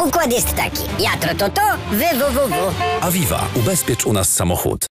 Układ jest taki. Ja to, wy, wu. Aviva. Ubezpiecz u nas samochód.